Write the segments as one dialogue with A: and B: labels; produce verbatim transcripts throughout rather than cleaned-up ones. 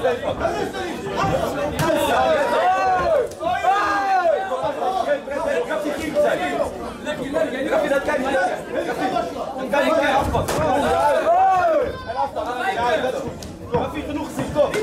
A: genoeg ziet, kom!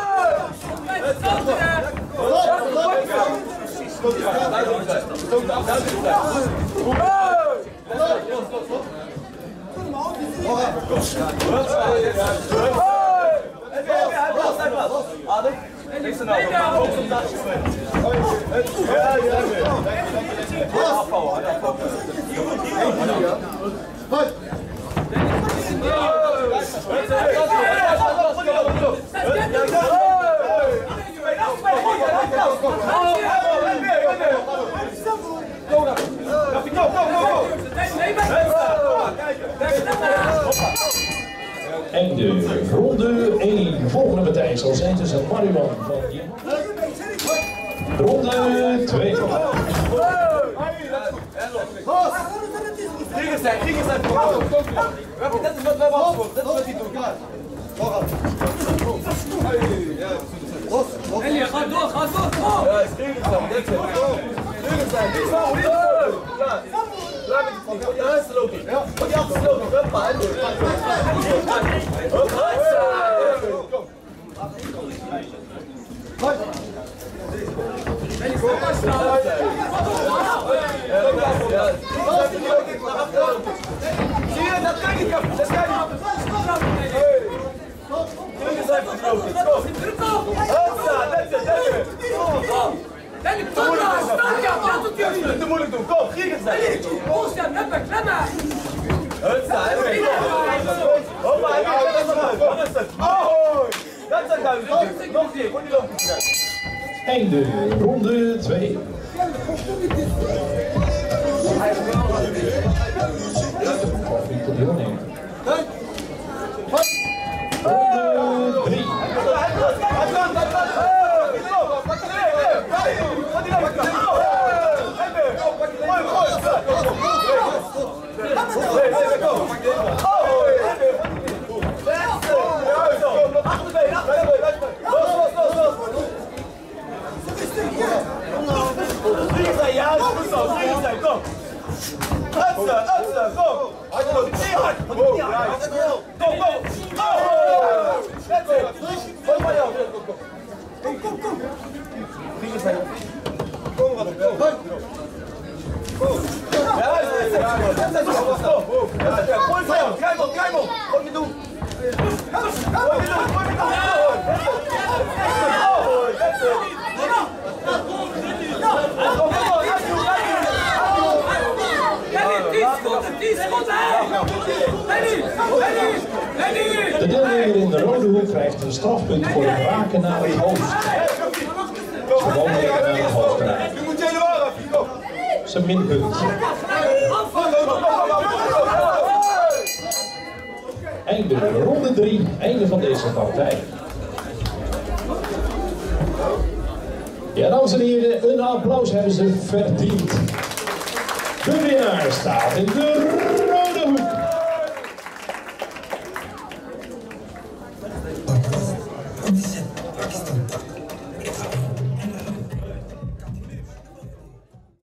B: En de ronde één. Volgende partij zal zijn tussen Mariwan van Diem. Ronde twee.
A: Kriegen zijn, kriegen zijn. Dat is wat wij wachten. Dat is wat hij doet.
C: Elia, ga door, ga door!
A: Ja, kriegen zijn. Kriegen zijn. Niet zo, niet zo. Laat me die van je huis lopen. Van je achter lopen. Hup, maar. Hup, kom. Zie je, dat kan niet. Dat kan niet. Kriegen zijn gesloten. Kom. Hupsa, dat is het.
C: Danny, kom maar! Sta je op! Dat doet jullie!
A: Niet te moeilijk doen. Kom, kriegen zijn.
C: Boosja, neppe, klemmen!
A: Hupsa, hoppa, hij gaat eruit. Dat is het. Oh! Dat is het duidelijk. Nog een keer, word niet lopen.
B: Einde ronde twee. Koffie tot deelnemen. Ronde drie.
A: Ja, goed zo, hier zijn, kom! Utsen, Utsen, kom! Hard, hard, hard! Kom, kom! Oh! That's it! Kom maar jou, kom, kom! Kom, kom, kom! Hier zijn, kom, wat kom! Kom! Ja, dat is het! Dat is het! Kom! Kom voor jou, kruim op, kruim op! Wat je doet! Wat je doet, wat je doet! Oh, that's it!
B: De deelnemer in de rode hoek krijgt een strafpunt voor het raken naar het hoofd. Gewoon naar het hoofd krijgen. Zijn minpunt. Einde ronde drie, einde van deze partij. Ja, dames en heren, een applaus hebben ze verdiend. De winnaar staat in de